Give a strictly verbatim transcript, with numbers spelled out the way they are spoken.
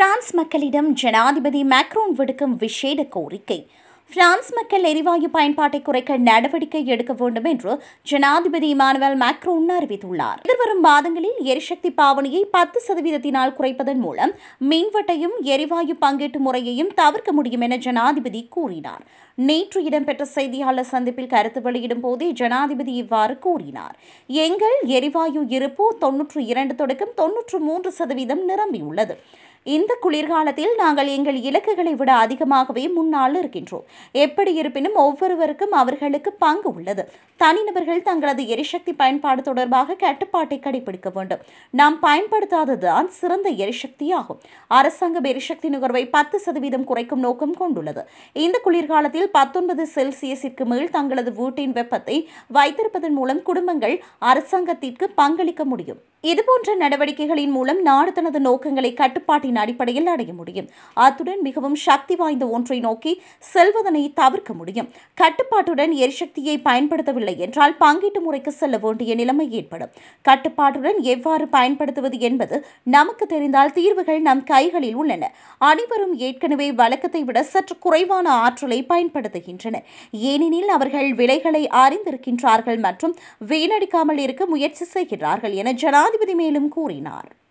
France மக்களிடம் ஜனாதிபதி Macron விடுக்கும் விசேட கோரிக்கை. பிரான்ஸ் மக்கள் எரிவாயு பயன்பாட்டை குறைக்க நடவடிக்கை எடுக்க வேண்டும் என்று ஜனாதிபதி இமானுவேல் மேக்ரோன் அறிவித்துள்ளார். எதிர்வரும் மாதங்களில் எரிசக்தி பாவனையை பத்து சதவீதத்தினால் குறைப்பதன் மூலம் மின்வெட்டையும் எரிவாயு பங்கீட்டு முறையையும் தவிர்க்க முடியும் என ஜனாதிபதி கூறினார். நேற்று இடம்பெற்ற செய்தியாளர் சந்திப்பில் கருத்து வெளியிடும் போதே ஜனாதிபதி இவ்வாறு கூறினார். எங்கள் எரிவாயு இருப்பு தொன்னூற்று இரண்டு தொடக்கம் தொன்னூற்று மூன்று சதவீதம் நிரம்பியுள்ளது. இந்த குளிர்காலத்தில் நாங்கள் எங்கள் இலக்குகளை விட அதிகமாகவே முன்னால் இருக்கின்றோம். எப்படி இருப்பினும் ஒவ்வொருவருக்கும் அவர்களுக்கு பங்கு உள்ளது. தனிநபர்கள் தங்களது எரிசக்தி பயன்பாடு தொடர்பாக கட்டுப்பாட்டை கடைபிடிக்க வேண்டும். நாம் பயன்படுத்தாததுதான் சிறந்த எரிசக்தியாகும். அரசாங்கம் எரிசக்தி நுகர்வை பத்து சதவீதம் குறைக்கும் நோக்கம் கொண்டுள்ளது. இந்த குளிர்காலத்தில் பத்தொன்பது செல்சியஸிற்கு மேல் தங்களது வீட்டின் வெப்பத்தை வைத்திருப்பதன் மூலம் குடும்பங்கள் அரசாங்கத்திற்கு பங்களிக்க முடியும். இதுபோன்ற நடவடிக்கைகளின் மூலம் நாடு தனது நோக்கங்களை கட்டுப்பாட்டின் அடிப்படையில் அடைய முடியும். அத்துடன் மிகவும் சக்தி வாய்ந்த ஒன்றை நோக்கி செல்வதனை தவிர்க்க முடியும். கட்டுப்பாட்டுடன் எரிசக்தியை பயன்படுத்தவில்லை என்றால் பங்கீட்டு முறைக்கு செல்ல வேண்டிய நிலைமை ஏற்படும். கட்டுப்பாட்டுடன் எவ்வாறு பயன்படுத்துவது என்பது நமக்கு தெரிந்தால் தீர்வுகள் நம் கைகளில் உள்ளன. அனைவரும் ஏற்கனவே வழக்கத்தை விட சற்று குறைவான ஆற்றலை பயன்படுத்துகின்றனர். ஏனெனில் அவர்கள் விலைகளை அறிந்திருக்கின்றார்கள் மற்றும் வீணடிக்காமல் இருக்க முயற்சி செய்கிறார்கள் என ஜனாதிபதி மேலும் கூறினார்.